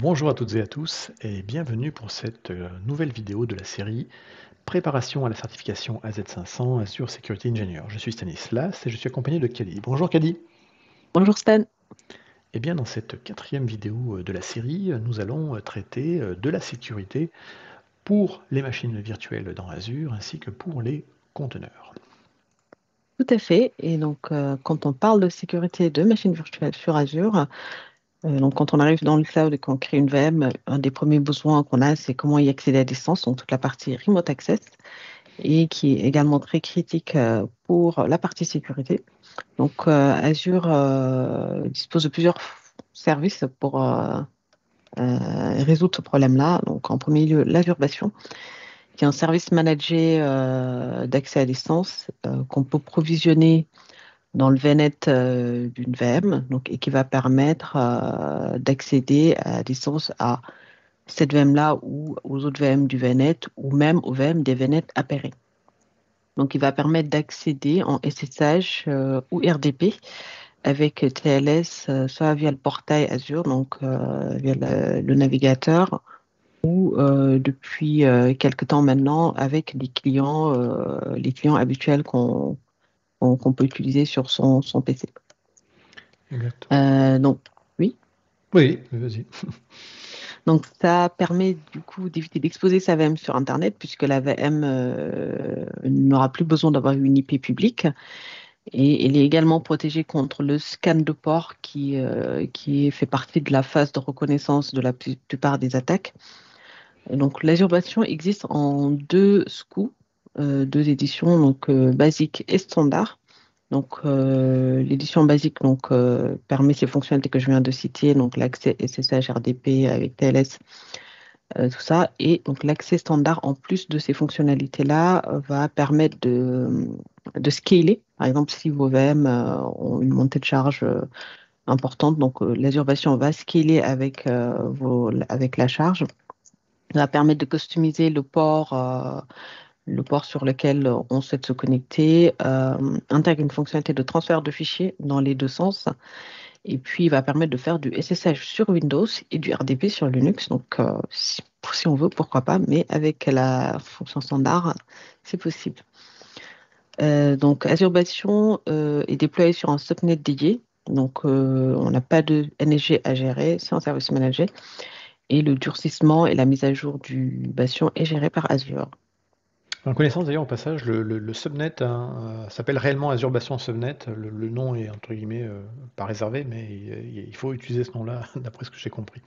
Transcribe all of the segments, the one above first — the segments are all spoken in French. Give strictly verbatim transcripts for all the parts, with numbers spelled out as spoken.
Bonjour à toutes et à tous et bienvenue pour cette euh, nouvelle vidéo de la série Préparation à la certification A Z cinq cents Azure Security Engineer. Je suis Stanislas et je suis accompagné de Kadi. Bonjour Kadi. Bonjour Stan. Et bien dans cette quatrième vidéo euh, de la série, euh, nous allons euh, traiter euh, de la sécurité pour les machines virtuelles dans Azure ainsi que pour les conteneurs. Tout à fait. Et donc, euh, quand on parle de sécurité de machines virtuelles sur Azure, euh, donc quand on arrive dans le cloud et qu'on crée une V M, un des premiers besoins qu'on a, c'est comment y accéder à distance, donc toute la partie remote access, et qui est également très critique euh, pour la partie sécurité. Donc, euh, Azure euh, dispose de plusieurs services pour euh, euh, résoudre ce problème-là. Donc, en premier lieu, l'Azurebation, qui est un service managé euh, d'accès à distance euh, qu'on peut provisionner dans le V N E T euh, d'une V M, donc, et qui va permettre euh, d'accéder à distance à cette V M-là ou aux autres V M du V N E T ou même aux V M des V N E T appairés. Donc, il va permettre d'accéder en S S H euh, ou R D P avec T L S, euh, soit via le portail Azure, donc euh, via le, le navigateur, ou euh, depuis euh, quelque temps maintenant avec les clients, euh, les clients habituels qu'on qu'on qu'on peut utiliser sur son, son P C. Exactement. Euh, donc, oui. Oui, vas-y. Donc, ça permet du coup d'éviter d'exposer sa V M sur Internet puisque la V M euh, n'aura plus besoin d'avoir une I P publique et elle est également protégée contre le scan de port qui, euh, qui fait partie de la phase de reconnaissance de la pu- plupart des attaques. Et donc, l'Azure existe en deux S K U, euh, deux éditions, donc euh, basique et standard. Donc, euh, l'édition basique donc, euh, permet ces fonctionnalités que je viens de citer, donc l'accès S S H, R D P avec T L S, euh, tout ça. Et donc, l'accès standard, en plus de ces fonctionnalités-là, euh, va permettre de, de scaler. Par exemple, si vos V M euh, ont une montée de charge euh, importante, donc euh, l'Azure va scaler avec, euh, vos, avec la charge. Ça va permettre de customiser le port. Euh, le port sur lequel on souhaite se connecter, euh, intègre une fonctionnalité de transfert de fichiers dans les deux sens, et puis il va permettre de faire du S S H sur Windows et du R D P sur Linux. Donc, euh, si, si on veut, pourquoi pas, mais avec la fonction standard, c'est possible. Euh, donc, Azurbation euh, est déployé sur un subnet dédié. Donc, euh, on n'a pas de N S G à gérer, c'est un service managé. Et le durcissement et la mise à jour du Bastion est géré par Azure. En connaissance d'ailleurs au passage, le, le- le subnet hein, euh, s'appelle réellement Azure Bastion Subnet. Le, le nom est entre guillemets euh, pas réservé, mais il, il faut utiliser ce nom-là d'après ce que j'ai compris.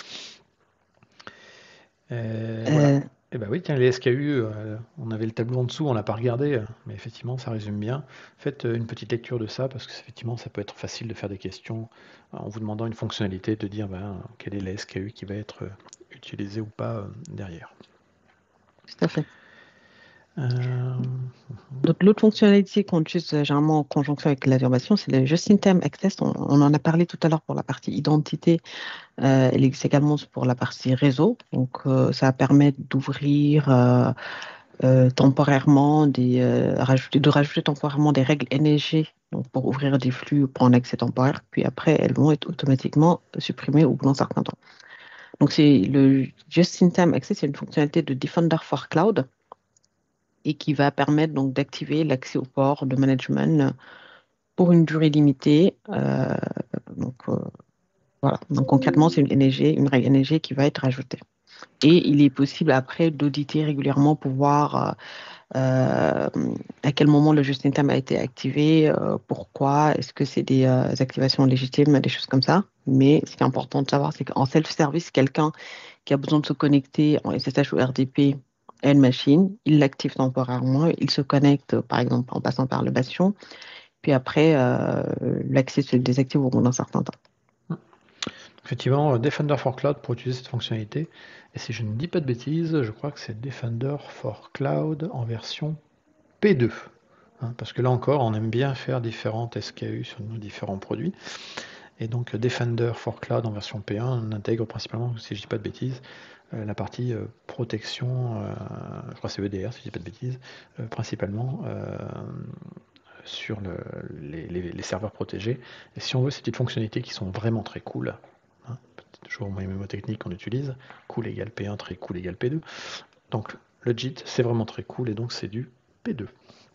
Euh, voilà. Euh, Et bah oui, tiens, les S K U, euh, on avait le tableau en dessous, on l'a pas regardé, euh, mais effectivement, ça résume bien. Faites euh, une petite lecture de ça, parce que effectivement, ça peut être facile de faire des questions euh, en vous demandant une fonctionnalité, de dire ben, quel est la S K U qui va être euh, utilisée ou pas euh, derrière. Tout à fait. Euh, Donc, l'autre fonctionnalité qu'on utilise euh, généralement en conjonction avec l'Azure, c'est le Just-in-Time Access. On, on en a parlé tout à l'heure pour la partie identité. Euh, elle existe également pour la partie réseau. Donc, euh, ça va permettre d'ouvrir euh, euh, temporairement des, euh, rajouter, de rajouter temporairement des règles N S G donc pour ouvrir des flux pour un accès temporaire. Puis après, elles vont être automatiquement supprimées au bout d'un certain temps. Donc, c'est le Just-in-Time Access, c'est une fonctionnalité de Defender for Cloud et qui va permettre donc d'activer l'accès au port de management pour une durée limitée. Euh, donc, euh, voilà. Donc, concrètement, c'est une N S G, une règle N S G qui va être ajoutée. Et il est possible après d'auditer régulièrement pour voir euh, à quel moment le just-in-time a été activé, euh, pourquoi, est-ce que c'est des euh, activations légitimes, des choses comme ça. Mais ce qui est important de savoir, c'est qu'en self-service, quelqu'un qui a besoin de se connecter en S S H ou R D P à une machine, il l'active temporairement, il se connecte par exemple en passant par le bastion, puis après, euh, l'accès se désactive au bout d'un certain temps. Effectivement, euh, Defender for Cloud pour utiliser cette fonctionnalité. Et si je ne dis pas de bêtises, je crois que c'est Defender for Cloud en version P deux. Hein, parce que là encore, on aime bien faire différentes S K U sur nos différents produits. Et donc Defender for Cloud en version P un, on intègre principalement, si je ne dis pas de bêtises, euh, la partie euh, protection, euh, je crois que c'est E D R si je ne dis pas de bêtises, euh, principalement euh, sur le- les, les- les serveurs protégés. Et si on veut ces petites fonctionnalités qui sont vraiment très cool, hein, c'est toujours un moyen mémotechnique qu'on utilise. Cool égale P un, très cool égale P deux. Donc le J I T, c'est vraiment très cool et donc c'est du P deux.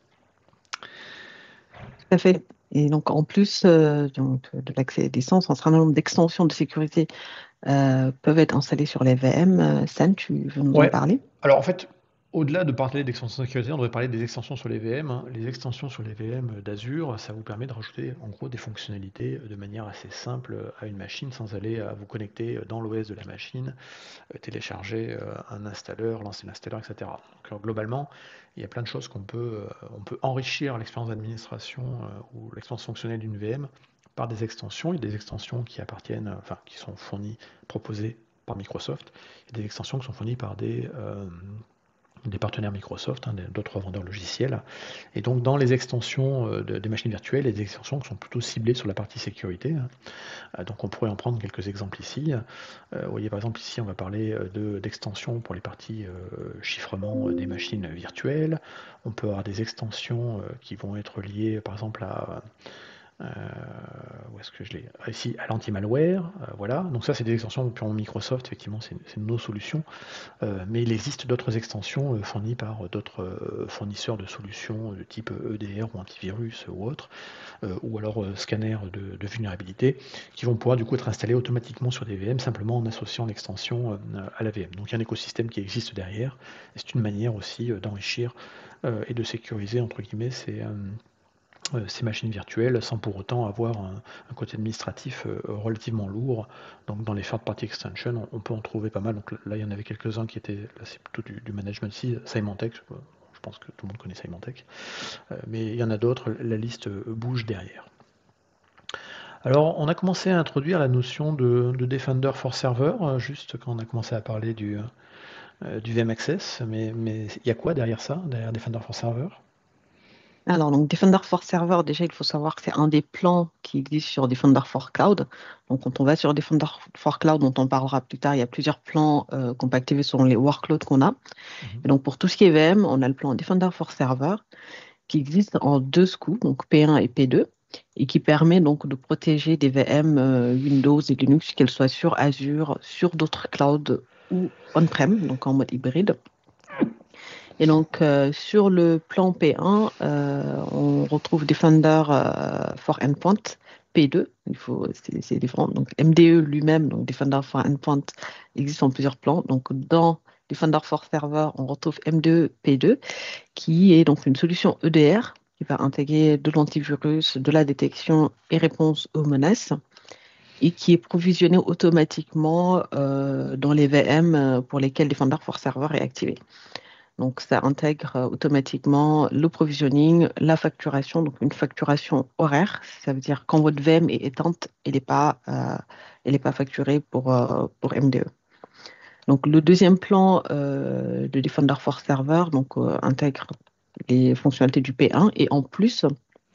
Tout à fait. Et donc, en plus euh, donc, de l'accès à distance, un certain nombre d'extensions de sécurité euh, peuvent être installées sur les V M. Euh, Sam, tu veux nous en Ouais. parler? Alors en fait, au-delà de parler d'extensions de sécurité, on devrait parler des extensions sur les V M, hein. Les extensions sur les V M d'Azure, ça vous permet de rajouter en gros des fonctionnalités de manière assez simple à une machine sans aller à vous connecter dans l'O S de la machine, euh, télécharger euh, un installeur, lancer l'installeur, et cetera. Donc euh, globalement, il y a plein de choses qu'on peut, euh, on peut enrichir l'expérience d'administration euh, ou l'expérience fonctionnelle d'une V M par des extensions. Il y a des extensions qui appartiennent, euh, enfin qui sont fournies, proposées par Microsoft. Il y a des extensions qui sont fournies par des, euh, des partenaires Microsoft, hein, d'autres vendeurs logiciels. Et donc dans les extensions euh, de, des machines virtuelles, il y a des extensions qui sont plutôt ciblées sur la partie sécurité. Euh, donc on pourrait en prendre quelques exemples ici. Euh, vous voyez par exemple ici on va parler de, d'extensions pour les parties euh, chiffrement des machines virtuelles. On peut avoir des extensions euh, qui vont être liées par exemple à... Euh, où est-ce que je l'ai ici à l'anti-malware, euh, voilà. Donc ça c'est des extensions purement Microsoft, effectivement c'est, c'est nos solutions. Euh, mais il existe d'autres extensions euh, fournies par d'autres euh, fournisseurs de solutions de type E D R ou antivirus ou autre, euh, ou alors euh, scanner de, de vulnérabilité, qui vont pouvoir du coup être installés automatiquement sur des V M simplement en associant l'extension euh, à la V M. Donc il y a un écosystème qui existe derrière, et c'est une manière aussi euh, d'enrichir euh, et de sécuriser entre guillemets ces, euh, euh, ces machines virtuelles sans pour autant avoir un, un côté administratif euh, relativement lourd. Donc dans les third-party extensions, on, on peut en trouver pas mal. Donc là, il y en avait quelques-uns qui étaient, là c'est plutôt du, du management ici, Symantec, je, je pense que tout le monde connaît Symantec, euh, mais il y en a d'autres, la liste euh, bouge derrière. Alors, on a commencé à introduire la notion de, de Defender for Server, euh, juste quand on a commencé à parler du, euh, du V M Access, mais mais il y a quoi derrière ça, derrière Defender for Server? Alors, donc Defender for Server, déjà, il faut savoir que c'est un des plans qui existe sur Defender for Cloud. Donc, quand on va sur Defender for Cloud, dont on parlera plus tard, il y a plusieurs plans euh, qu'on peut activer selon les workloads qu'on a. Mhm. Et donc, pour tout ce qui est V M, on a le plan Defender for Server qui existe en deux scoops, donc P un et P deux, et qui permet donc de protéger des V M euh, Windows et Linux, qu'elles soient sur Azure, sur d'autres clouds ou on-prem, donc en mode hybride. Et donc, euh, sur le plan P un, euh, on retrouve Defender euh, for Endpoint P deux. Il faut, c'est, c'est différent. Donc, M D E lui-même, donc Defender for Endpoint, existe en plusieurs plans. Donc, dans Defender for Server, on retrouve M D E P deux, qui est donc une solution E D R qui va intégrer de l'antivirus, de la détection et réponse aux menaces, et qui est provisionné automatiquement euh, dans les V M pour lesquels Defender for Server est activé. Donc, ça intègre euh, automatiquement le provisioning, la facturation, donc une facturation horaire. Ça veut dire quand votre V M est éteinte, elle n'est pas, euh, elle est pas facturée pour, euh, pour M D E. Donc, le deuxième plan euh, de Defender for Server donc, euh, intègre les fonctionnalités du P un et en plus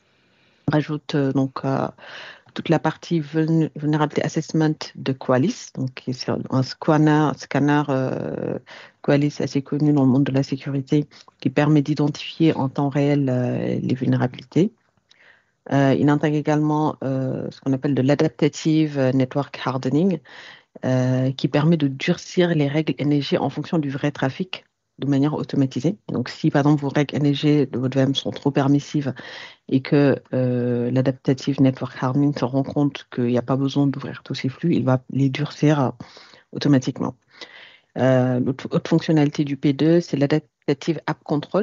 rajoute euh, donc, euh, toute la partie vuln- Vulnerability Assessment de Qualys, donc qui est un scanner, scanner euh, Qualys assez connu dans le monde de la sécurité, qui permet d'identifier en temps réel euh, les vulnérabilités. Euh, il intègre également euh, ce qu'on appelle de l'adaptative network hardening, euh, qui permet de durcir les règles N S G en fonction du vrai trafic de manière automatisée. Donc, si par exemple vos règles N S G de votre V M sont trop permissives et que euh, l'adaptative network hardening se rend compte qu'il n'y a pas besoin d'ouvrir tous ces flux, il va les durcir euh, automatiquement. Euh, l'autre autre fonctionnalité du P deux, c'est l'adaptative app control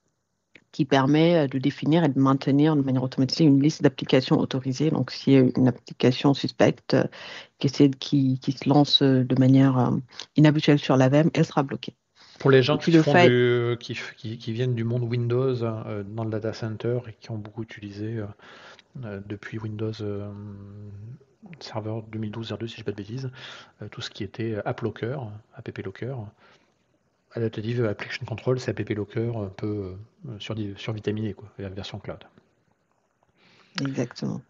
qui permet de définir et de maintenir de manière automatisée une liste d'applications autorisées. Donc, s'il y a une application suspecte euh, qui, essaie de- qui, qui se lance euh, de manière euh, inhabituelle sur la V M, elle sera bloquée. Pour les Et gens puis qui le font fait, du, qui, f- qui, qui viennent du monde Windows euh, dans le data center et qui ont beaucoup utilisé euh, euh, depuis Windows euh, Server deux mille douze R deux si je ne dis pas de bêtises, euh, tout ce qui était App Locker, App Locker, Adaptative Application Control, c'est App Locker un peu euh, surdi- survitaminé, quoi, la version cloud. exactement.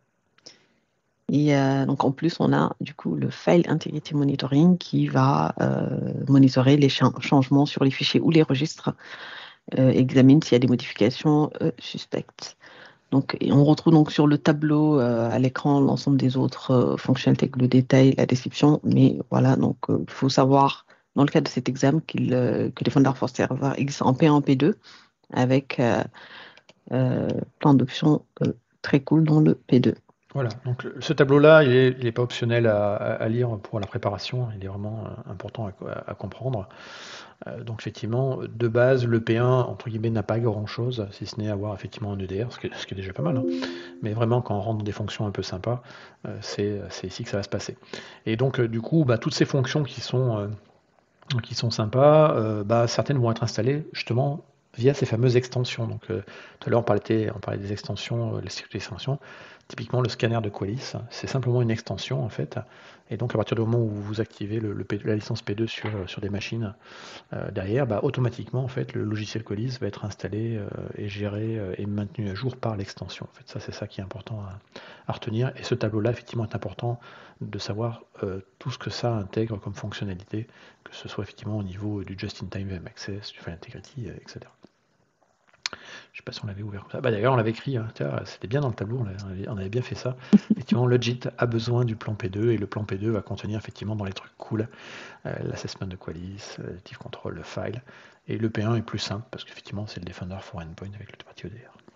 Et euh, donc en plus, on a du coup le File Integrity Monitoring qui va euh, monitorer les cha- changements sur les fichiers ou les registres, euh, examine s'il y a des modifications euh, suspectes. Donc, et on retrouve donc sur le tableau euh, à l'écran l'ensemble des autres euh, fonctionnalités, le détail, la description. Mais voilà, donc euh, il faut savoir dans le cadre de cet examen qu'il, euh, que Defender for Server existe en P un, P deux avec euh, euh, plein d'options euh, très cool dans le P deux. Voilà, donc le- ce tableau-là, il est, il est pas optionnel à, à- à lire pour la préparation, il est vraiment euh, important à, à- à comprendre. Euh, donc effectivement, de base, le P un, entre guillemets, n'a pas grand-chose, si ce n'est avoir effectivement un E D R, ce qui est, ce qui est déjà pas mal, hein. Mais vraiment, quand on rentre dans des fonctions un peu sympas, euh, c'est c'est ici que ça va se passer. Et donc, euh, du coup, bah, toutes ces fonctions qui sont, euh, qui sont sympas, euh, bah, certaines vont être installées justement via ces fameuses extensions. Donc, euh, tout à l'heure, on parlait, on parlait des extensions, euh, les sécurités extensions. Typiquement, le scanner de Qualys, c'est simplement une extension en fait. Et donc, à partir du moment où vous activez le, le P- la licence P deux sur, sur des machines euh, derrière, bah, automatiquement, en fait, le logiciel Qualys va être installé euh, et géré euh, et maintenu à jour par l'extension. En fait, ça, c'est ça qui est important à, à retenir. Et ce tableau-là, effectivement, est important de savoir euh, tout ce que ça intègre comme fonctionnalité, que ce soit effectivement au niveau du Just-in-Time V M Access, du File Integrity, euh, et cetera. Je sais pas si on l'avait ouvert comme ça. Bah, d'ailleurs, on l'avait écrit, hein. Tiens, c'était bien dans le tableau, on avait, on avait bien fait ça. Effectivement, Logit a besoin du plan P deux et le plan P deux va contenir effectivement dans les trucs cool euh, l'assessment de Qualys, euh, l'active control, le file. Et le P un est plus simple parce qu'effectivement, c'est le Defender for Endpoint avec le partie E D R.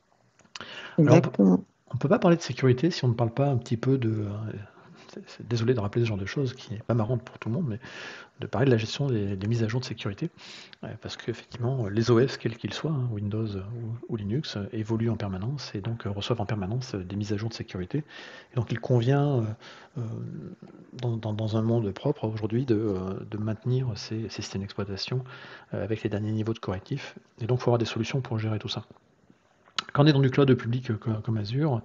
Alors, on peut, Exactement. on peut pas parler de sécurité si on ne parle pas un petit peu de. euh, c'est- c'est- désolé de rappeler ce genre de choses qui n'est pas marrant pour tout le monde, mais de parler de la gestion des, des mises à jour de sécurité. Ouais, parce qu'effectivement, les O S, quels qu'ils soient, hein, Windows ou, ou Linux, euh, évoluent en permanence et donc euh, reçoivent en permanence euh, des mises à jour de sécurité. Et donc il convient, euh, euh, dans, dans- dans un monde propre aujourd'hui, de, euh, de maintenir ces, ces systèmes d'exploitation euh, avec les derniers niveaux de correctifs. Et donc il faut avoir des solutions pour gérer tout ça. Quand on est dans du cloud public euh, comme, comme Azure,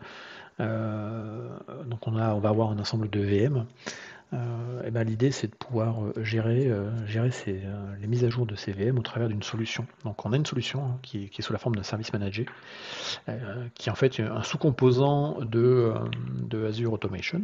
euh, donc on, a, on va avoir un ensemble de V M. Euh, et ben, l'idée, c'est de pouvoir euh, gérer, euh, gérer ces, euh, les mises à jour de ces V M au travers d'une solution. Donc, on a une solution hein, qui, est, qui est sous la forme d'un service managé, euh, qui est en fait un sous-composant de, euh, de Azure Automation.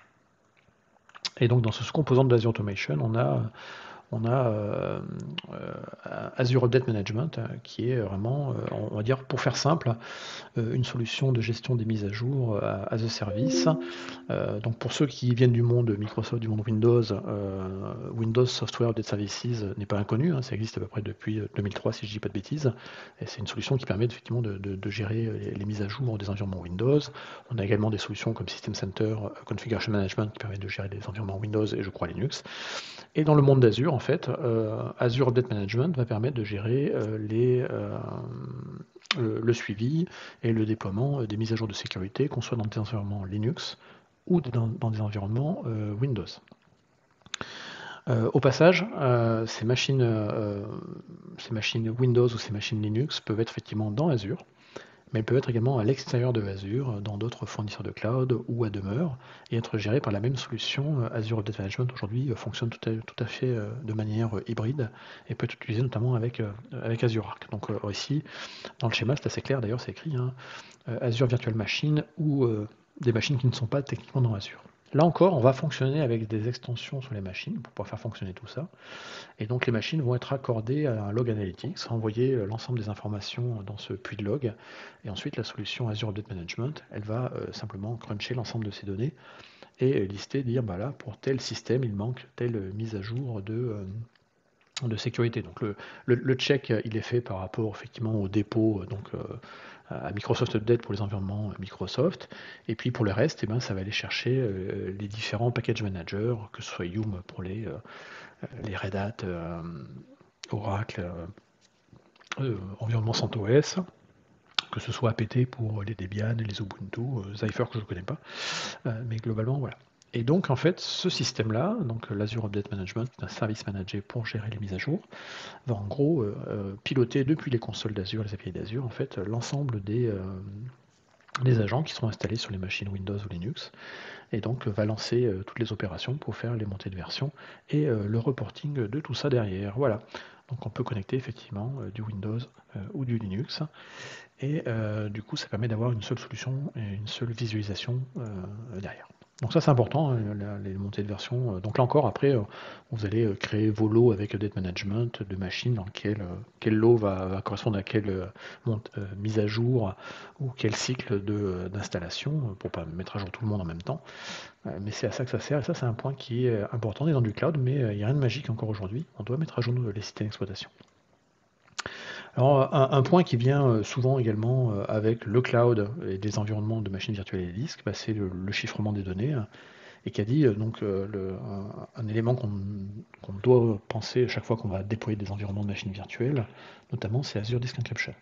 Et donc, dans ce sous-composant de Azure Automation, on a on a euh, euh, Azure Update Management, euh, qui est vraiment, euh, on va dire, pour faire simple, euh, une solution de gestion des mises à jour euh, as a service. Euh, donc pour ceux qui viennent du monde Microsoft, du monde Windows, euh, Windows Software Update Services n'est pas inconnu, hein, ça existe à peu près depuis deux mille trois si je ne dis pas de bêtises, et c'est une solution qui permet effectivement de, de, de gérer les, les, mises à jour des environnements Windows. On a également des solutions comme System Center Configuration Management qui permet de gérer des environnements Windows et je crois Linux. Et dans le monde d'Azure, en fait, euh, Azure Update Management va permettre de gérer euh, les, euh, le, le suivi et le déploiement des mises à jour de sécurité, qu'on soit dans des environnements Linux ou dans, dans des environnements euh, Windows. Euh, au passage, euh, ces, machines, euh, ces machines Windows ou ces machines Linux peuvent être effectivement dans Azure, mais elles peuvent être également à l'extérieur de Azure, dans d'autres fournisseurs de cloud ou à demeure, et être gérées par la même solution. Azure Update Management aujourd'hui fonctionne tout à, tout à fait de manière hybride et peut être utilisé notamment avec, avec Azure Arc. Donc ici, dans le schéma, c'est assez clair, d'ailleurs c'est écrit, hein, Azure Virtual Machine ou euh, des machines qui ne sont pas techniquement dans Azure. Là encore, on va fonctionner avec des extensions sur les machines pour pouvoir faire fonctionner tout ça. Et donc les machines vont être accordées à un log analytics, envoyer l'ensemble des informations dans ce puits de log. Et ensuite, la solution Azure Update Management, elle va euh, simplement cruncher l'ensemble de ces données et lister, dire, bah là, pour tel système, il manque telle mise à jour de, euh, de sécurité. Donc le, le, le, check, il est fait par rapport effectivement au dépôt, donc euh, à Microsoft Update pour les environnements Microsoft. Et puis pour le reste, eh ben, ça va aller chercher euh, les différents package managers, que ce soit Yum pour les, euh, les Red Hat, euh, Oracle, euh, euh, environnement CentOS, que ce soit A P T pour les Debian, les Ubuntu, euh, Zypher que je ne connais pas. Euh, mais globalement, voilà. Et donc, en fait, ce système-là, donc l'Azure Update Management, qui est un service managé pour gérer les mises à jour, va en gros euh, piloter depuis les consoles d'Azure, les A P I d'Azure, en fait, l'ensemble des, euh, des agents qui seront installés sur les machines Windows ou Linux, et donc va lancer euh, toutes les opérations pour faire les montées de version et euh, le reporting de tout ça derrière. Voilà. Donc on peut connecter effectivement euh, du Windows euh, ou du Linux, et euh, du coup ça permet d'avoir une seule solution et une seule visualisation euh, derrière. Donc ça c'est important, euh, la- les montées de version. Euh, Donc là encore, après, euh, vous allez euh, créer vos lots avec le date management de machines dans lequel euh, quel lot va, va correspondre à quelle euh, mont- euh, mise à jour ou quel cycle de, euh, d'installation euh, pour pas mettre à jour tout le monde en même temps. Euh, Mais c'est à ça que ça sert et ça c'est un point qui est euh, important. On est dans du cloud, mais euh, il n'y a rien de magique encore aujourd'hui. On doit mettre à jour nos- les systèmes d'exploitation. Alors, un, un point qui vient euh, souvent également euh, avec le cloud et des environnements de machines virtuelles et des disques, bah, c'est le, le chiffrement des données, hein, et qui a dit euh, donc euh, le- un, un élément qu'on qu'on doit penser à chaque fois qu'on va déployer des environnements de machines virtuelles, notamment c'est Azure Disk Encryption.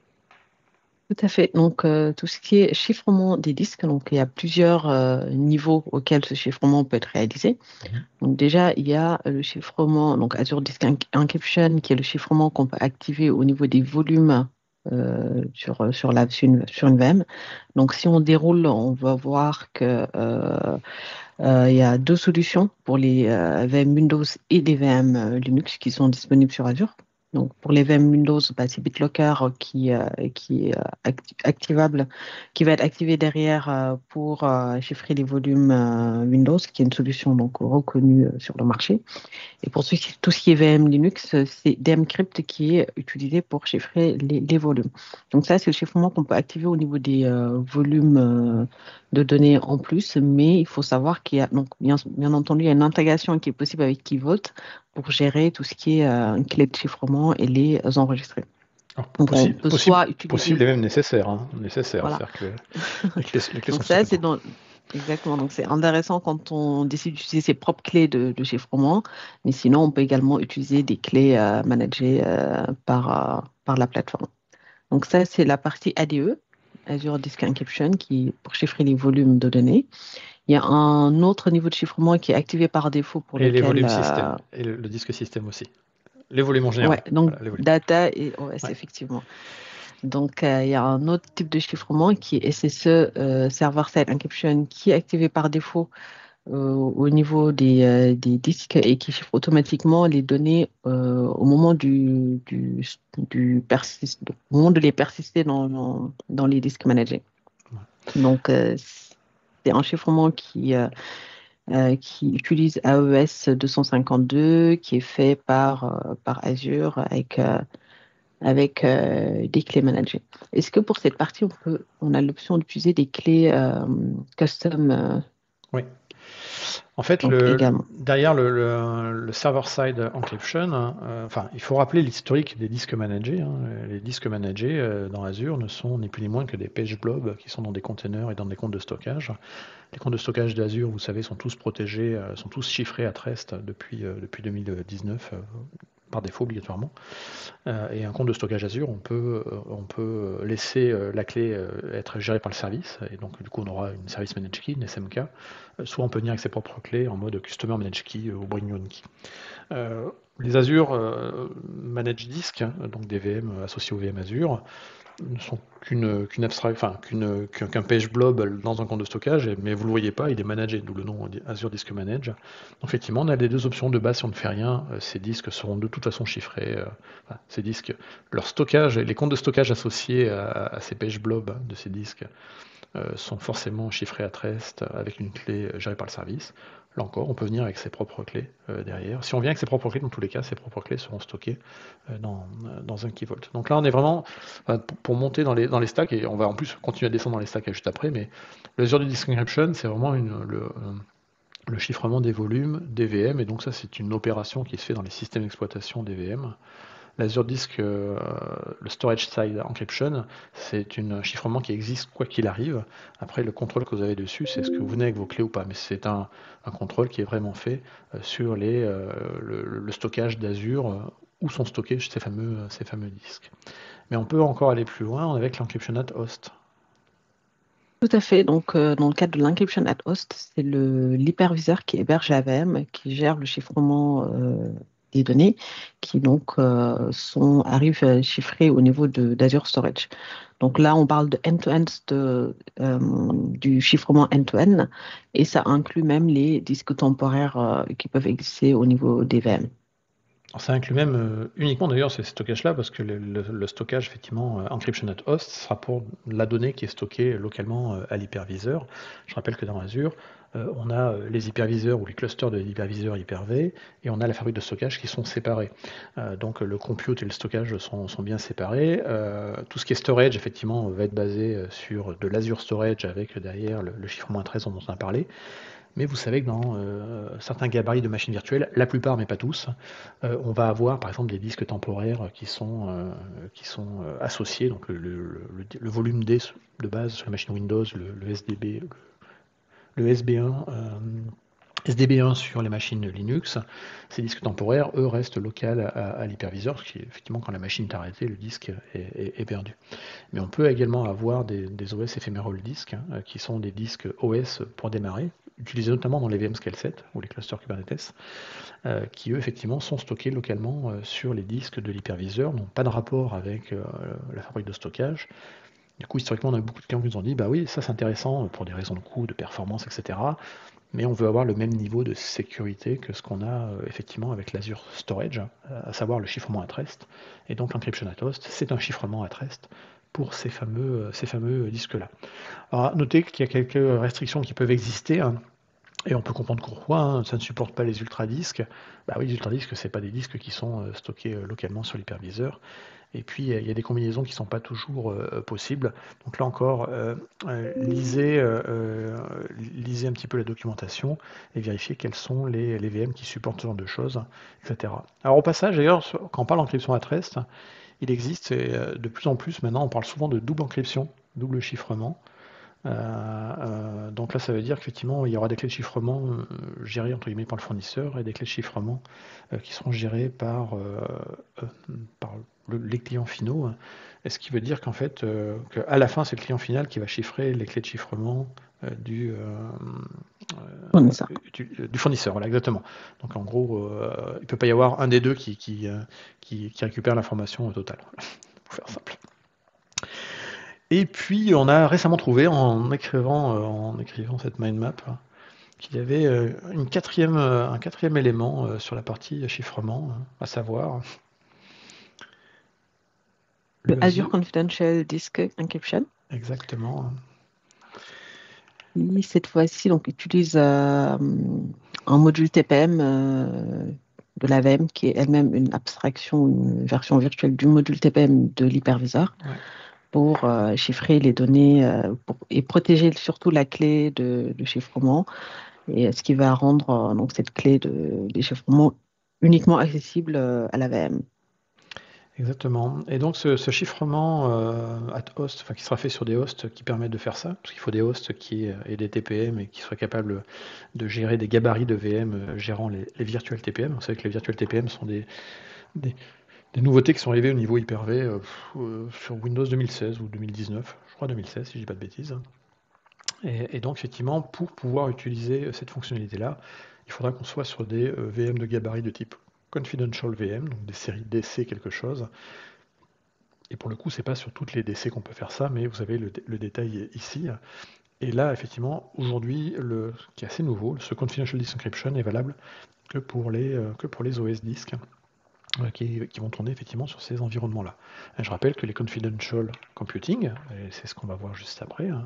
Tout à fait. Donc, euh, tout ce qui est chiffrement des disques, donc il y a plusieurs euh, niveaux auxquels ce chiffrement peut être réalisé. Mhm. Donc, déjà, il y a le chiffrement, donc Azure Disk Enc- Encryption, qui est le chiffrement qu'on peut activer au niveau des volumes euh, sur, sur, la, sur, une, sur une V M. Donc, si on déroule, on va voir que euh, euh, il y a deux solutions pour les euh, V M Windows et les V M euh, Linux qui sont disponibles sur Azure. Donc, pour les V M Windows, bah, c'est BitLocker qui, euh, qui est euh, acti- activable, qui va être activé derrière euh, pour euh, chiffrer les volumes euh, Windows, qui est une solution donc reconnue euh, sur le marché. Et pour tout ce qui tout ce qui est V M Linux, euh, c'est dmcrypt qui est utilisé pour chiffrer les, les volumes. Donc ça, c'est le chiffrement qu'on peut activer au niveau des euh, volumes euh, de données en plus, mais il faut savoir qu'il y a, donc, bien, bien entendu, il y a une intégration qui est possible avec KeyVault pour gérer tout ce qui est euh, clé de chiffrement et les enregistrer. Alors, Donc on possible, peut possible, soit possible et utiliser, même nécessaire, hein, nécessaire, voilà. c'est-à-dire que les clés, les clés sont Donc ça, stockées c'est dedans. dans... Exactement. Donc c'est intéressant quand on décide d'utiliser ses propres clés de, de chiffrement, mais sinon on peut également utiliser des clés euh, managées euh, par, euh, par la plateforme. Donc ça, c'est la partie A D E, Azure Disk Encryption, qui pour chiffrer les volumes de données. Il y a un autre niveau de chiffrement qui est activé par défaut pour Et les lequel, volumes euh, système, et le, le disque système aussi. Les volumes en ouais, général. donc Voilà, les volumes. data et O S Ouais. effectivement. Donc, euh, il y a un autre type de chiffrement qui est S S E, euh, Server-Side Encryption, qui est activé par défaut euh, au niveau des, euh, des disques et qui chiffre automatiquement les données euh, au moment du, du, du persist- au moment de les persister dans, dans, dans les disques managés. Donc, euh, c'est un chiffrement qui, euh, euh, qui utilise A E S deux cent cinquante-deux, qui est fait par, euh, par Azure avec, euh, avec euh, des clés managées. Est-ce que pour cette partie, on peut, on a l'option d'utiliser des clés euh, custom euh, Oui. En fait, donc le, également? derrière le, le- le server-side encryption, hein, euh, enfin, il faut rappeler l'historique des disques managés, hein. Les disques managés euh, dans Azure ne sont ni plus ni moins que des page blobs qui sont dans des containers et dans des comptes de stockage. Les comptes de stockage d'Azure, vous savez, sont tous protégés, euh, sont tous chiffrés à Trust depuis, euh, depuis deux mille dix-neuf, euh, par défaut obligatoirement. Euh, et un compte de stockage Azure, on peut, euh, on peut laisser euh, la clé euh, être gérée par le service, et donc du coup on aura une service manage key, une S M K. Euh, soit on peut venir avec ses propres clés en mode customer manage key euh, ou bring your own key. Euh, les Azure euh, Manage Disk, donc des V M associés au V M Azure, ne sont qu'une qu'une abstract, enfin qu'une qu'un page blob dans un compte de stockage, mais vous le voyez pas, il est managé, d'où le nom Azure Disk Manage. Donc, effectivement, on a les deux options de base si on ne fait rien. Euh, Ces disques seront de toute façon chiffrés. euh, enfin, ces disques, leur stockage, les comptes de stockage associés à, à ces page blobs de ces disques euh, sont forcément chiffrés à Trust avec une clé euh, gérée par le service. Là encore, on peut venir avec ses propres clés euh, derrière. Si on vient avec ses propres clés, dans tous les cas, ses propres clés seront stockées euh, dans, euh, dans un key vault. Donc là, on est vraiment enfin, pour, pour monter dans les, dans les stacks, et on va en plus continuer à descendre dans les stacks juste après, mais le Azure Disk Encryption, c'est vraiment une, le, euh, le chiffrement des volumes des V M, et donc ça, c'est une opération qui se fait dans les systèmes d'exploitation des V M. L'Azure Disk, euh, le Storage Side Encryption, c'est un chiffrement qui existe quoi qu'il arrive. Après, le contrôle que vous avez dessus, c'est est-ce que vous venez avec vos clés ou pas. Mais c'est un, un contrôle qui est vraiment fait euh, sur les, euh, le, le stockage d'Azure, euh, où sont stockés ces fameux, ces fameux disques. Mais on peut encore aller plus loin avec l'encryption at host. Tout à fait. Donc, euh, dans le cadre de l'encryption at host, c'est le l'hyperviseur qui héberge la V M, qui gère le chiffrement euh, des données, qui donc euh, sont, arrivent euh, chiffrées au niveau de d'Azure Storage. Donc là, on parle de end-to-end de, euh, du chiffrement end-to-end, et ça inclut même les disques temporaires euh, qui peuvent exister au niveau des V M. Alors, ça inclut même euh, uniquement d'ailleurs ces stockages-là, parce que le, le- le stockage, effectivement, euh, encryption at host, sera pour la donnée qui est stockée localement euh, à l'hyperviseur. Je rappelle que dans Azure, euh, on a euh, les hyperviseurs ou les clusters de l'hyperviseur Hyper-V, et on a la fabrique de stockage qui sont séparés. Euh, donc le compute et le stockage sont, sont bien séparés. Euh, tout ce qui est storage, effectivement, va être basé sur de l'Azure Storage avec derrière le, le chiffre moins treize dont on a parlé. Mais vous savez que dans euh, certains gabarits de machines virtuelles, la plupart mais pas tous, euh, on va avoir par exemple des disques temporaires qui sont, euh, qui sont euh, associés, donc le, le, le, le volume D de base sur la machine Windows, le, le S D B, le, le S B un, euh, S D B un sur les machines Linux. Ces disques temporaires, eux, restent locaux à, à l'hyperviseur, parce qu'effectivement, quand la machine est arrêtée, le disque est, est, est perdu. Mais on peut également avoir des, des O S ephemeral disk, hein, qui sont des disques O S pour démarrer, utilisés notamment dans les V M Scale sept ou les clusters Kubernetes, euh, qui eux effectivement sont stockés localement euh, sur les disques de l'hyperviseur, n'ont pas de rapport avec euh, la fabrique de stockage. Du coup, historiquement, on a eu beaucoup de clients qui nous ont dit, bah oui, ça c'est intéressant pour des raisons de coût, de performance, et cetera. Mais on veut avoir le même niveau de sécurité que ce qu'on a euh, effectivement avec l'Azure Storage, à savoir le chiffrement at rest. Et donc l'encryption at host, c'est un chiffrement at rest pour ces fameux, ces fameux disques-là. Alors, notez qu'il y a quelques restrictions qui peuvent exister, hein, et on peut comprendre pourquoi, hein, ça ne supporte pas les ultradisques. Bah oui, les ultradisques, ce n'est pas des disques qui sont euh, stockés euh, localement sur l'hyperviseur. Et puis, il y a des combinaisons qui ne sont pas toujours euh, possibles. Donc là encore, euh, euh, lisez, euh, lisez un petit peu la documentation et vérifiez quels sont les, les V M qui supportent ce genre de choses, et cetera. Alors au passage, d'ailleurs, quand on parle d'encryption at rest, il existe et, euh, de plus en plus maintenant, on parle souvent de double encryption, double chiffrement. Euh, euh, donc là, ça veut dire qu'effectivement, il y aura des clés de chiffrement euh, gérées entre guillemets par le fournisseur et des clés de chiffrement euh, qui seront gérées par, euh, euh, par le, les clients finaux. Et ce qui veut dire qu'en fait, euh, qu'à la fin, c'est le client final qui va chiffrer les clés de chiffrement euh, du, euh, Fournisseur. du, du fournisseur. Voilà, exactement. Donc en gros, euh, il ne peut pas y avoir un des deux qui, qui, euh, qui, qui récupère l'information au total, pour faire simple. Et puis, on a récemment trouvé, en écrivant, euh, en écrivant cette mind map, qu'il y avait euh, une quatrième, euh, un quatrième élément euh, sur la partie chiffrement, hein, à savoir Le le Azure Azure. Confidential Disk Encryption, Exactement. qui cette fois-ci donc utilise euh, un module T P M euh, de la V M qui est elle-même une abstraction, une version virtuelle du module T P M de l'hyperviseur Ouais. pour euh, chiffrer les données euh, pour, et protéger surtout la clé de, de chiffrement, et ce qui va rendre euh, donc cette clé de déchiffrement uniquement accessible euh, à la V M. Exactement. Et donc ce, ce chiffrement euh, at host, enfin, qui sera fait sur des hosts qui permettent de faire ça, parce qu'il faut des hosts qui aient des T P M et qui soient capables de gérer des gabarits de V M euh, gérant les, les virtuels T P M. Vous savez que les virtuels T P M sont des, des, des nouveautés qui sont arrivées au niveau Hyper-V euh, euh, sur Windows deux mille seize ou deux mille dix-neuf, je crois deux mille seize si je dis pas de bêtises. Et, et donc effectivement, pour pouvoir utiliser cette fonctionnalité-là, il faudra qu'on soit sur des euh, V M de gabarit de type Confidential V M, donc des séries D C quelque chose. Et pour le coup, c'est pas sur toutes les D C qu'on peut faire ça, mais vous avez le, le détail ici. Et là, effectivement, aujourd'hui, le ce qui est assez nouveau, ce Confidential Disk Encryption est valable que pour les, euh, que pour les O S disques euh, qui, qui vont tourner effectivement sur ces environnements-là. Et je rappelle que les Confidential Computing, et c'est ce qu'on va voir juste après, hein,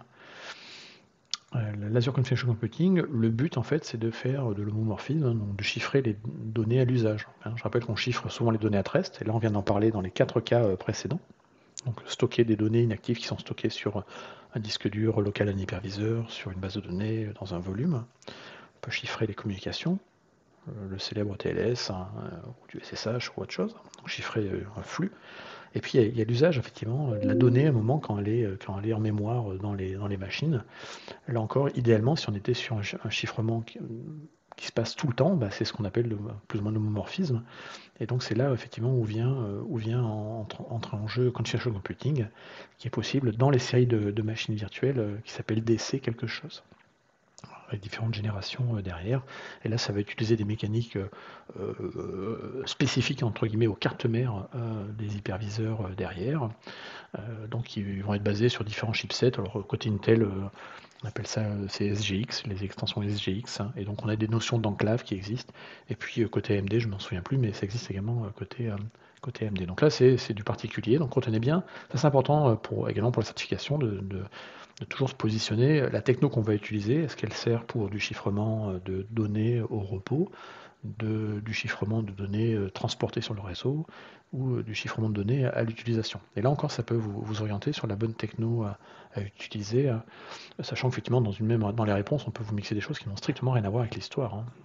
euh, l'Azure Confidential Computing, le but en fait c'est de faire de l'homomorphisme, hein, donc de chiffrer les données à l'usage. Hein. Je rappelle qu'on chiffre souvent les données at rest, et là on vient d'en parler dans les quatre cas euh, précédents. Donc stocker des données inactives qui sont stockées sur un disque dur local à un hyperviseur, sur une base de données, dans un volume. On peut chiffrer les communications, euh, le célèbre T L S, hein, ou du S S H ou autre chose, donc chiffrer euh, un flux. Et puis il y a, a l'usage effectivement de la donnée à un moment quand elle est, quand elle est en mémoire dans les, dans les machines. Là encore, idéalement, si on était sur un, un chiffrement qui, qui, se passe tout le temps, bah, c'est ce qu'on appelle le, plus ou moins l'homomorphisme. Et donc c'est là effectivement où vient, euh, où vient entre, entre en jeu Confidential Computing, qui est possible dans les séries de, de machines virtuelles euh, qui s'appelle D C quelque chose, avec différentes générations euh, derrière. Et là, ça va utiliser des mécaniques euh, euh, spécifiques entre guillemets aux cartes mères euh, des hyperviseurs euh, derrière. Euh, donc ils vont être basés sur différents chipsets. Alors côté Intel, euh, on appelle ça euh, c'est S G X, les extensions S G X. Hein, et donc on a des notions d'enclave qui existent. Et puis euh, côté A M D, je ne m'en souviens plus, mais ça existe également euh, côté, euh, côté A M D. Donc là, c'est c'est du particulier, donc retenez bien, ça c'est important pour, également pour la certification, de, de, de toujours se positionner. La techno qu'on va utiliser, est-ce qu'elle sert pour du chiffrement de données au repos, de, du chiffrement de données transportées sur le réseau, ou du chiffrement de données à l'utilisation. Et là encore, ça peut vous, vous orienter sur la bonne techno à, à utiliser, hein, sachant qu'effectivement, dans, une même, dans les réponses, on peut vous mixer des choses qui n'ont strictement rien à voir avec l'histoire. Hein.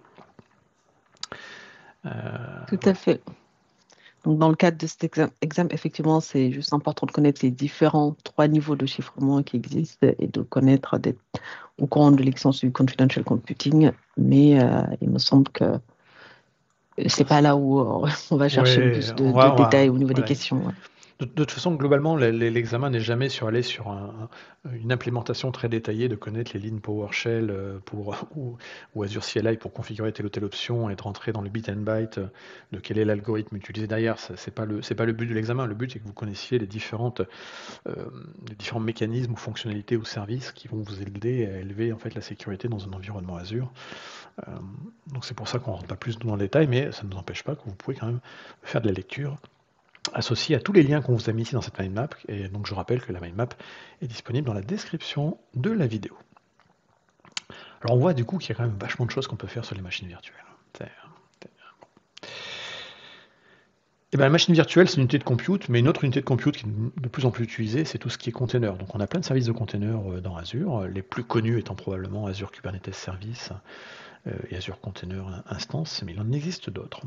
Euh, Tout à voilà. fait. Donc, dans le cadre de cet exam- examen, effectivement, c'est juste important de connaître les différents trois niveaux de chiffrement qui existent et de connaître, d'être au courant de l'existence du confidential computing. Mais euh, il me semble que c'est pas là où euh, on va chercher le Ouais, plus de, on de va, on détails va, au niveau des voilà. questions. Ouais. De, de toute façon, globalement, le- le- l'examen n'est jamais sur aller sur un- une implémentation très détaillée, de connaître les lignes PowerShell euh, pour, ou, ou Azure C L I pour configurer telle ou telle option et de rentrer dans le bit and byte de quel est l'algorithme utilisé derrière. Ça, C'est pas le, c'est pas le but de l'examen. Le but, c'est que vous connaissiez les différentes, euh, les différents mécanismes ou fonctionnalités ou services qui vont vous aider à élever en fait la sécurité dans un environnement Azure. Euh, donc c'est pour ça qu'on rentre pas plus dans le détail, mais ça ne nous empêche pas que vous pouvez quand même faire de la lecture associé à tous les liens qu'on vous a mis ici dans cette mind map. Et donc je rappelle que la mind map est disponible dans la description de la vidéo. Alors on voit du coup qu'il y a quand même vachement de choses qu'on peut faire sur les machines virtuelles. Et bien, la machine virtuelle, c'est une unité de compute, mais une autre unité de compute qui est de plus en plus utilisée, c'est tout ce qui est container. Donc on a plein de services de container dans Azure, les plus connus étant probablement Azure Kubernetes Service euh, et Azure Container Instance, mais il en existe d'autres.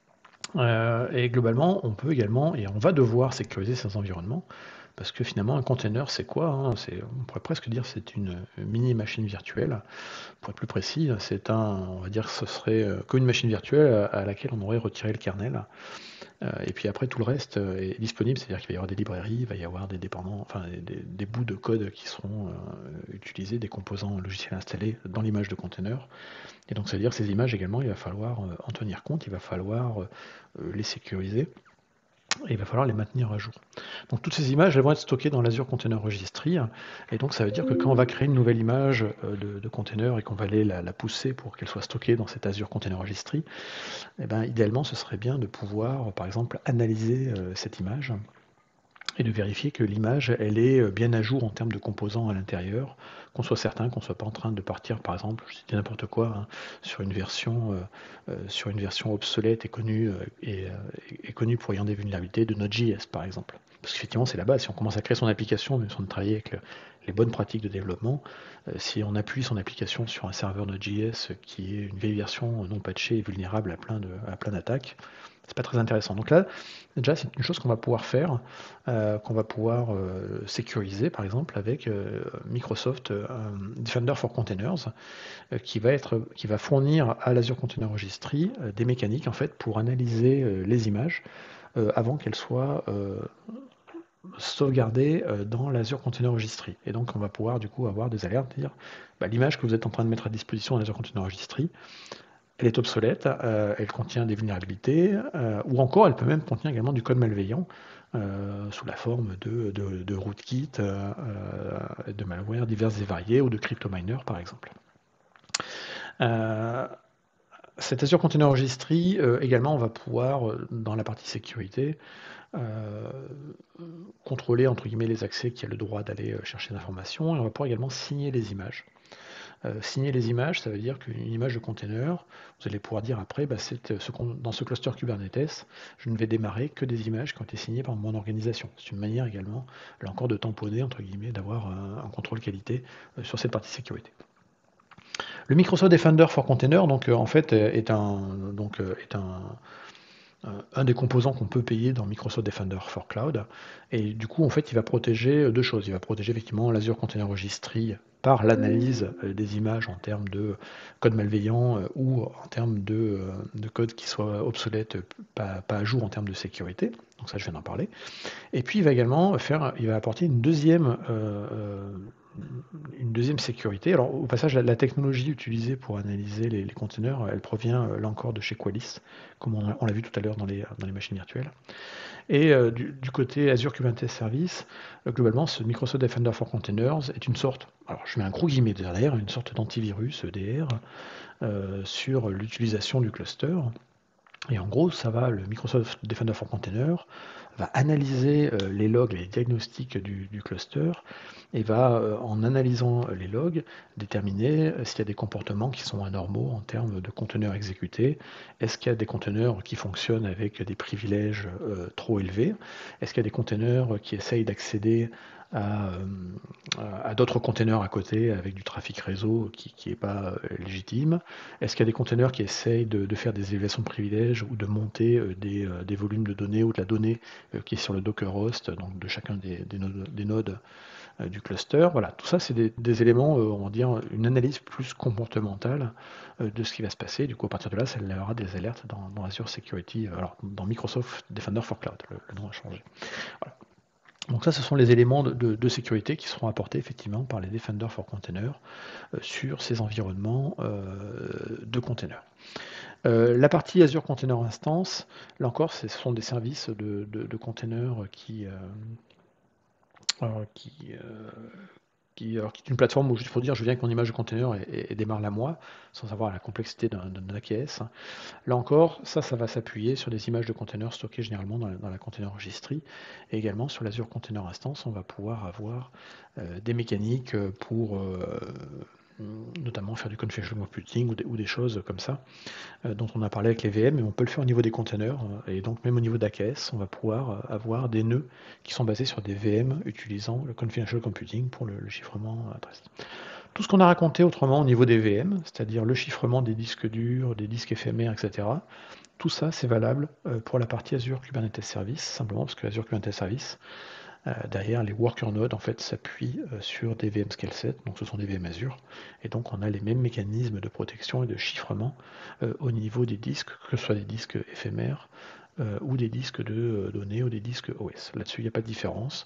Euh, et globalement, on peut également, et on va devoir sécuriser ces environnements, parce que finalement, un container, c'est quoi hein c'est, on pourrait presque dire que c'est une mini machine virtuelle. Pour être plus précis, c'est un, on va dire que ce serait euh, comme une machine virtuelle à laquelle on aurait retiré le kernel. Euh, et puis après, tout le reste euh, est disponible, c'est-à-dire qu'il va y avoir des librairies, il va y avoir des dépendants, enfin des, des- des bouts de code qui seront euh, utilisés, des composants logiciels installés dans l'image de container. Et donc, ça veut dire que ces images également, il va falloir euh, en tenir compte, il va falloir euh, les sécuriser. Et il va falloir les maintenir à jour. Donc toutes ces images, elles vont être stockées dans l'Azure Container Registry. Et donc ça veut dire que quand on va créer une nouvelle image euh, de, de container et qu'on va aller la, la pousser pour qu'elle soit stockée dans cette Azure Container Registry, eh ben, idéalement ce serait bien de pouvoir, par exemple, analyser euh, cette image et de vérifier que l'image elle est euh, bien à jour en termes de composants à l'intérieur, qu'on soit certain qu'on ne soit pas en train de partir, par exemple, je dis n'importe quoi, hein, sur une version euh, euh, sur une version obsolète et connue euh, et, euh, et connue pour ayant des vulnérabilités de Node.js par exemple. Parce qu'effectivement c'est la base, si on commence à créer son application, même si on travaille avec le- les bonnes pratiques de développement, euh, si on appuie son application sur un serveur Node.js qui est une vieille version non patchée et vulnérable à plein de, à plein d'attaques, c'est pas très intéressant. Donc là, déjà, c'est une chose qu'on va pouvoir faire, euh, qu'on va pouvoir euh, sécuriser, par exemple, avec euh, Microsoft euh, Defender for Containers, euh, qui va être, qui va fournir à l'Azure Container Registry euh, des mécaniques en fait pour analyser euh, les images euh, avant qu'elles soient euh, sauvegardées euh, dans l'Azure Container Registry. Et donc, on va pouvoir du coup avoir des alertes, dire bah, l'image que vous êtes en train de mettre à disposition dans l'Azure Container Registry, elle est obsolète, euh, elle contient des vulnérabilités, euh, ou encore elle peut même contenir également du code malveillant euh, sous la forme de, de, de rootkit, euh, euh, de malware divers et variés, ou de cryptominer par exemple. Euh, cette Azure Container Registry, euh, également, on va pouvoir, euh, dans la partie sécurité, euh, contrôler entre guillemets les accès qui a le droit d'aller euh, chercher l'information, et on va pouvoir également signer les images. Euh, signer les images, ça veut dire qu'une image de container, vous allez pouvoir dire après, bah, c'est, ce, dans ce cluster Kubernetes, je ne vais démarrer que des images qui ont été signées par mon organisation. C'est une manière également, là encore, de tamponner, entre guillemets, d'avoir un, un contrôle qualité euh, sur cette partie sécurité. Le Microsoft Defender for Container, donc, euh, en fait, est un, donc, euh, est un, un des composants qu'on peut payer dans Microsoft Defender for Cloud. Et du coup, en fait, il va protéger deux choses. Il va protéger effectivement l'Azure Container Registry par l'analyse des images en termes de code malveillant euh, ou en termes de, euh, de code qui soit obsolète, pas, pas à jour en termes de sécurité. Donc ça, je viens d'en parler. Et puis, il va également faire, il va apporter une deuxième, euh, une deuxième sécurité. Alors, au passage, la, la technologie utilisée pour analyser les, les conteneurs, elle provient euh, là encore de chez Qualys, comme on, on l'a vu tout à l'heure dans les, dans les machines virtuelles. Et euh, du, du côté Azure Kubernetes Service, euh, globalement, ce Microsoft Defender for Containers est une sorte, alors je mets un gros guillemet derrière, une sorte d'antivirus E D R euh, sur l'utilisation du cluster. Et en gros, ça va, le Microsoft Defender for Container va analyser euh, les logs, les diagnostics du, du cluster, et va, euh, en analysant les logs, déterminer euh, s'il y a des comportements qui sont anormaux en termes de conteneurs exécutés. Est-ce qu'il y a des conteneurs qui fonctionnent avec des privilèges euh, trop élevés? Est-ce qu'il y a des conteneurs qui essayent d'accéder à, euh, à d'autres containers à côté avec du trafic réseau qui n'est pas euh, légitime? Est-ce qu'il y a des containers qui essayent de, de faire des élévations de privilèges ou de monter euh, des, euh, des volumes de données ou de la donnée euh, qui est sur le Docker host, donc de chacun des, des nodes, des nodes euh, du cluster? Voilà, tout ça c'est des, des éléments, euh, on va dire, une analyse plus comportementale euh, de ce qui va se passer. Du coup, à partir de là, ça aura des alertes dans, dans Azure Security, euh, alors dans Microsoft Defender for Cloud, le, le nom a changé. Voilà. Donc ça, ce sont les éléments de, de, de sécurité qui seront apportés effectivement par les Defender for Container euh, sur ces environnements euh, de containers. Euh, la partie Azure Container Instance, là encore, ce sont des services de, de, de containers qui, euh, euh, qui, euh, qui, alors, qui est une plateforme où, juste pour dire, je viens avec mon image de container et, et, et démarre la moi, sans avoir la complexité d'un A K S. Là encore, ça, ça va s'appuyer sur des images de containers stockées généralement dans la, dans la container registry, et également sur l'Azure Container Instance, on va pouvoir avoir euh, des mécaniques pour euh, notamment faire du confidential computing ou des, ou des choses comme ça, euh, dont on a parlé avec les V M, mais on peut le faire au niveau des containers, euh, et donc même au niveau d'A K S, on va pouvoir euh, avoir des nœuds qui sont basés sur des V M utilisant le confidential computing pour le, le chiffrement adresse. Tout ce qu'on a raconté autrement au niveau des V M, c'est-à-dire le chiffrement des disques durs, des disques éphémères, et cetera, tout ça c'est valable euh, pour la partie Azure Kubernetes Service, simplement parce que Azure Kubernetes Service, euh, derrière les worker nodes en fait s'appuient euh, sur des V M Scale sept, donc ce sont des V M Azure, et donc on a les mêmes mécanismes de protection et de chiffrement euh, au niveau des disques, que ce soit des disques éphémères euh, ou des disques de euh, données ou des disques O S. Là-dessus il n'y a pas de différence.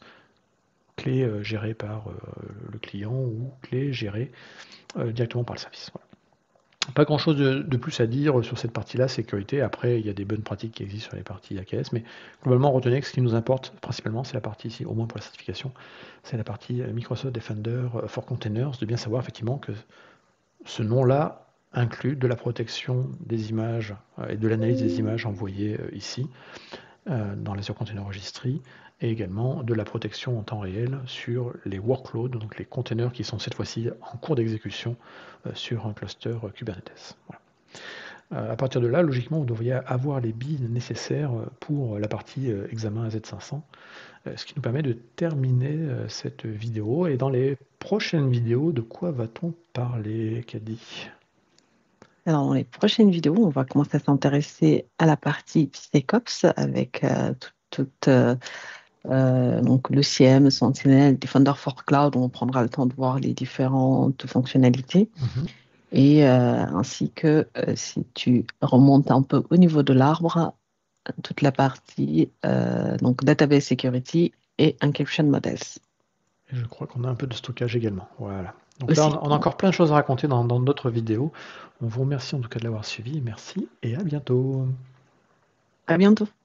Clé euh, gérée par euh, le client ou clé gérée euh, directement par le service. Voilà. Pas grand chose de, de, plus à dire sur cette partie-là, sécurité. Après, il y a des bonnes pratiques qui existent sur les parties A K S, mais globalement, retenez que ce qui nous importe principalement, c'est la partie ici, au moins pour la certification, c'est la partie Microsoft Defender for Containers, de bien savoir effectivement que ce nom-là inclut de la protection des images et de l'analyse des images envoyées ici, euh, dans l'Azure Container Registry, et également de la protection en temps réel sur les workloads, donc les containers qui sont cette fois-ci en cours d'exécution euh, sur un cluster euh, Kubernetes. Voilà. Euh, à partir de là, logiquement, vous devriez avoir les billes nécessaires pour la partie euh, examen A Z cinq cents, euh, ce qui nous permet de terminer euh, cette vidéo. Et dans les prochaines vidéos, de quoi va-t-on parler, Caddy? Alors, dans les prochaines vidéos, on va commencer à s'intéresser à la partie SecOps avec euh, toute, toute euh, euh, donc le C I E M, Sentinel, Defender for Cloud, où on prendra le temps de voir les différentes fonctionnalités. Mm-hmm. Et euh, ainsi que euh, si tu remontes un peu au niveau de l'arbre, toute la partie euh, donc Database Security et Encryption Models. Et je crois qu'on a un peu de stockage également. Voilà. Donc là, Aussi. on a encore plein de choses à raconter dans d'autres vidéos. On vous remercie en tout cas de l'avoir suivi. Merci et à bientôt. À bientôt.